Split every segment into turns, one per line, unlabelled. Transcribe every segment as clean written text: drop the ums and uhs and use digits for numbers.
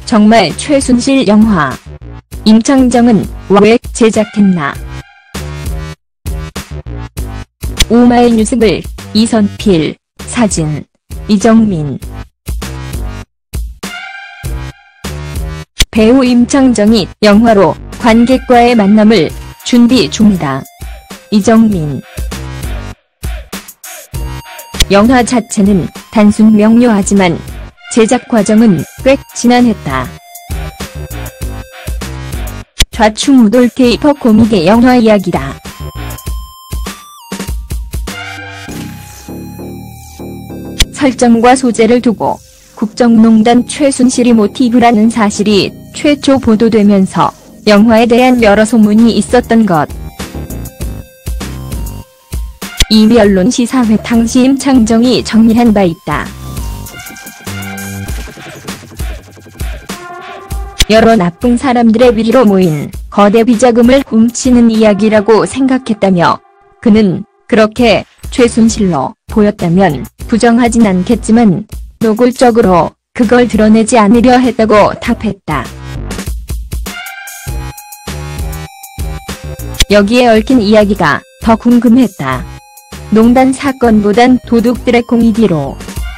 정말 최순실 영화. 임창정은 왜 제작했나? 오마이뉴스 글 이선필, 사진 이정민. 배우 임창정이 영화로 관객과의 만남을 준비 중이다. 이정민. 영화 자체는 단순 명료하지만 제작 과정은 꽤 지난했다. 좌충우돌 케이퍼 코믹의 영화 이야기다. 설정과 소재를 두고 국정농단 최순실이 모티브라는 사실이 최초 보도되면서 영화에 대한 여러 소문이 있었던 것. 이미 언론 시사회 당시 임창정이 정리한 바 있다. 여러 나쁜 사람들의 비리로 모인 거대 비자금을 훔치는 이야기라고 생각했다며, 그는 그렇게 최순실로 보였다면 부정하진 않겠지만 노골적으로 그걸 드러내지 않으려 했다고 답했다. 여기에 얽힌 이야기가 더 궁금했다. 농단 사건보단 도둑들의 코미디로.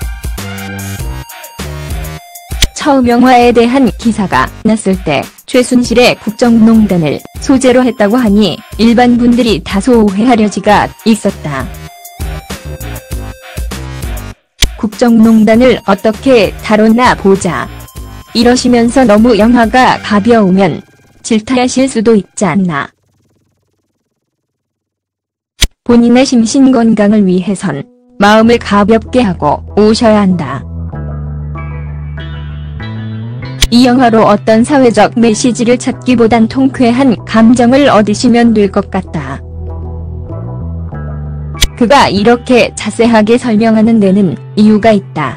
처음 영화에 대한 기사가 났을 때 최순실의 국정농단을 소재로 했다고 하니 일반 분들이 다소 오해할 여지가 있었다. 국정농단을 어떻게 다뤘나 보자. 이러시면서 너무 영화가 가벼우면 질타하실 수도 있지 않나. 본인의 심신건강을 위해선 마음을 가볍게 하고 오셔야 한다. 이 영화로 어떤 사회적 메시지를 찾기보단 통쾌한 감정을 얻으시면 될 것 같다. 그가 이렇게 자세하게 설명하는 데는 이유가 있다.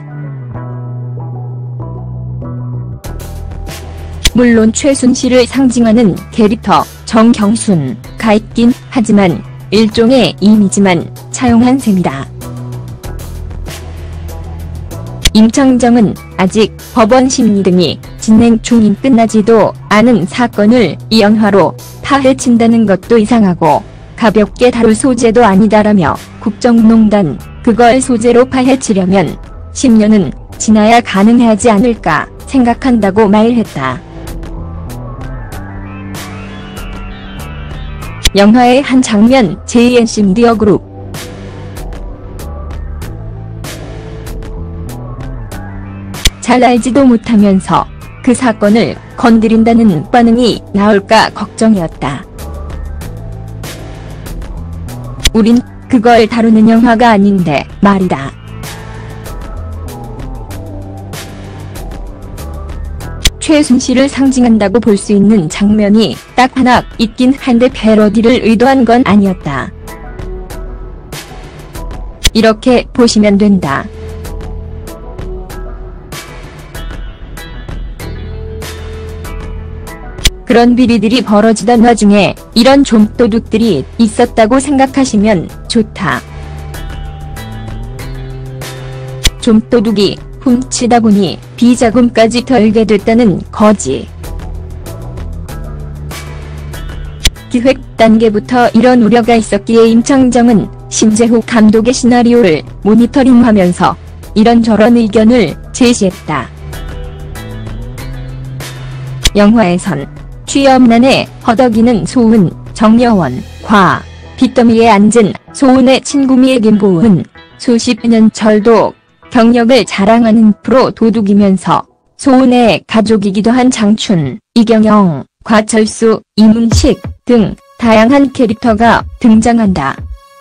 물론 최순실을 상징하는 캐릭터 정경순가 있긴 하지만 일종의 이미지만 차용한 셈이다. 임창정은 아직 법원 심리 등이 진행 중인 끝나지도 않은 사건을 이 영화로 파헤친다는 것도 이상하고 가볍게 다룰 소재도 아니다라며 국정농단, 그걸 소재로 파헤치려면 10년은 지나야 가능하지 않을까 생각한다고 말했다. 영화의 한 장면 JNC 미디어 그룹. 잘 알지도 못하면서 그 사건을 건드린다는 반응이 나올까 걱정이었다. 우린 그걸 다루는 영화가 아닌데 말이다. 최순실을 상징한다고 볼 수 있는 장면이 딱 하나 있긴 한데 패러디를 의도한 건 아니었다. 이렇게 보시면 된다. 그런 비리들이 벌어지던 와중에 이런 좀도둑들이 있었다고 생각하시면 좋다. 좀도둑이 훔치다 보니 비자금까지 털게 됐다는 거지. 기획 단계부터 이런 우려가 있었기에 임창정은 심재욱 감독의 시나리오를 모니터링하면서 이런저런 의견을 제시했다. 영화에선 취업난에 허덕이는 소은, 정여원, 과, 빚더미에 앉은 소은의 친구미의 김보은, 수십 년 절도 경력을 자랑하는 프로 도둑이면서 소은의 가족이기도 한 장춘, 이경영, 과철수, 이문식 등 다양한 캐릭터가 등장한다.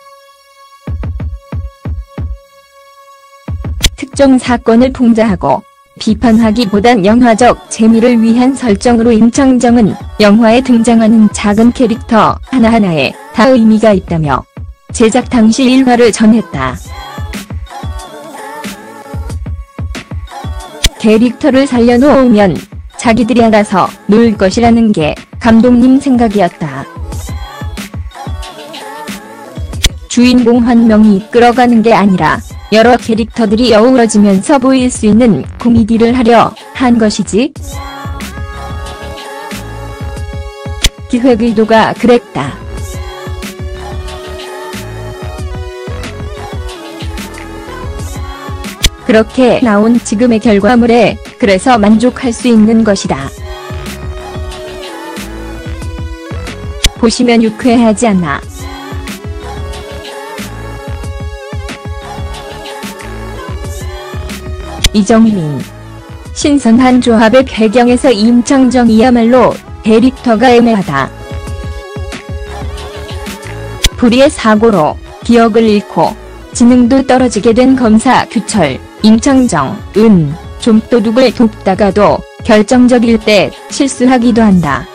특정 사건을 풍자하고 비판하기보단 영화적 재미를 위한 설정으로 임창정은 영화에 등장하는 작은 캐릭터 하나하나에 다 의미가 있다며 제작 당시 일화를 전했다. 캐릭터를 살려놓으면 자기들이 알아서 놀 것이라는 게 감독님 생각이었다. 주인공 한 명이 이끌어가는 게 아니라 여러 캐릭터들이 어우러지면서 보일 수 있는 코미디를 하려 한 것이지. 기획 의도가 그랬다. 그렇게 나온 지금의 결과물에 그래서 만족할 수 있는 것이다. 보시면 유쾌하지 않나. 이정민. 신선한 조합의 배경에서 임창정이야말로 캐릭터가 애매하다. 불의의 사고로 기억을 잃고 지능도 떨어지게 된 검사 규철, 임창정은 좀도둑을 돕다가도 결정적일 때 실수하기도 한다.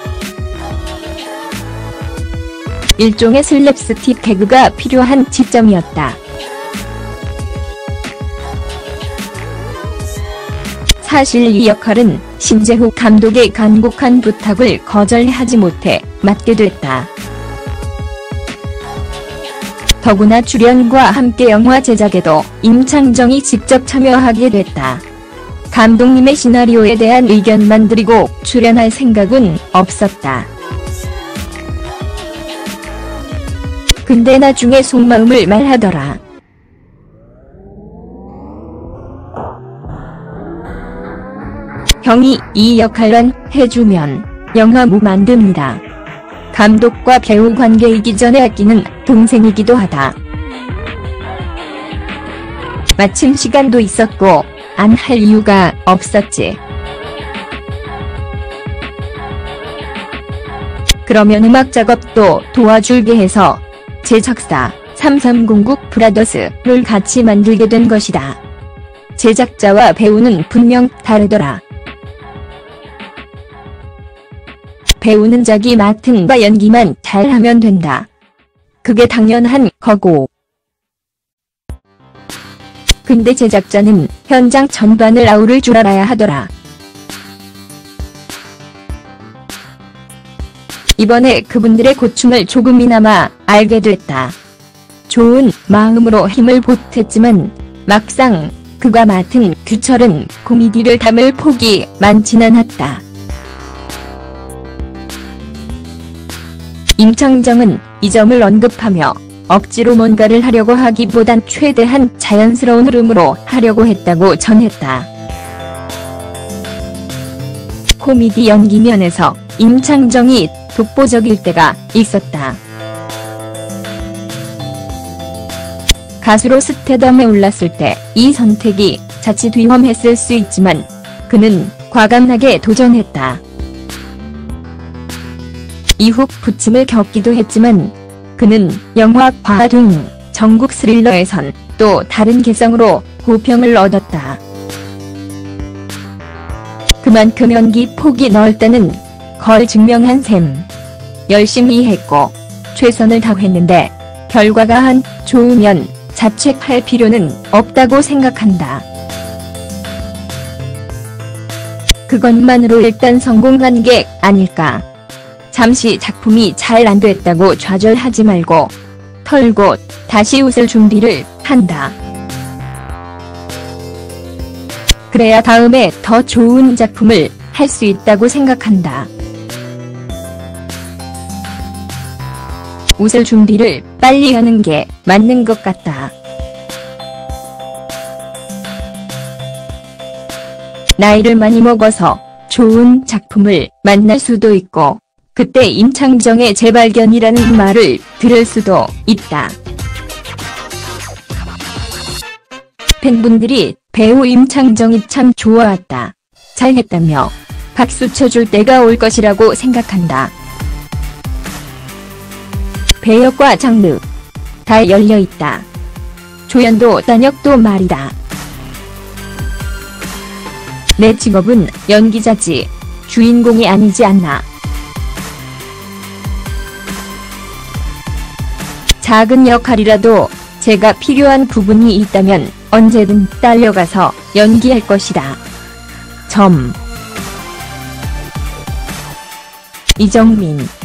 일종의 슬랩스틱 개그가 필요한 시점이었다. 사실 이 역할은 신재욱 감독의 간곡한 부탁을 거절하지 못해 맡게 됐다. 더구나 출연과 함께 영화 제작에도 임창정이 직접 참여하게 됐다. 감독님의 시나리오에 대한 의견만 드리고 출연할 생각은 없었다. 근데 나중에 속마음을 말하더라. 형이 이 역할만 해주면 영화 만듭니다. 감독과 배우 관계이기 전에 아끼는 동생이기도 하다. 마침 시간도 있었고 안 할 이유가 없었지. 그러면 음악 작업도 도와줄게 해서 제작사 3309 브라더스를 같이 만들게 된 것이다. 제작자와 배우는 분명 다르더라. 배우는 자기 맡은 바 연기만 잘하면 된다. 그게 당연한 거고. 근데 제작자는 현장 전반을 아우를 줄 알아야 하더라. 이번에 그분들의 고충을 조금이나마 알게 됐다. 좋은 마음으로 힘을 보탰지만 막상 그가 맡은 규철은 코미디를 담을 폭이 많진 않았다. 임창정은 이 점을 언급하며 억지로 뭔가를 하려고 하기보단 최대한 자연스러운 흐름으로 하려고 했다고 전했다. 코미디 연기 면에서 임창정이 독보적일 때가 있었다. 가수로 스타덤에 올랐을 때 이 선택이 자칫 위험했을 수 있지만 그는 과감하게 도전했다. 이후 부침을 겪기도 했지만 그는 영화 과학 등 전국 스릴러에선 또 다른 개성으로 호평을 얻었다. 그만큼 연기 폭이 넓다는 걸 증명한 셈. 열심히 했고 최선을 다했는데 결과가 안 좋으면 자책할 필요는 없다고 생각한다. 그것만으로 일단 성공한 게 아닐까. 잠시 작품이 잘 안 됐다고 좌절하지 말고 털고 다시 웃을 준비를 한다. 그래야 다음에 더 좋은 작품을 할 수 있다고 생각한다. 웃을 준비를 빨리 하는 게 맞는 것 같다. 나이를 많이 먹어서 좋은 작품을 만날 수도 있고 그때 임창정의 재발견이라는 말을 들을 수도 있다. 팬분들이 배우 임창정이 참 좋아왔다. 잘했다며 박수 쳐줄 때가 올 것이라고 생각한다. 배역과 장르 다 열려있다. 조연도 단역도 말이다. 내 직업은 연기자지 주인공이 아니지 않나. 작은 역할이라도 제가 필요한 부분이 있다면 언제든 딸려가서 연기할 것이다. 이정민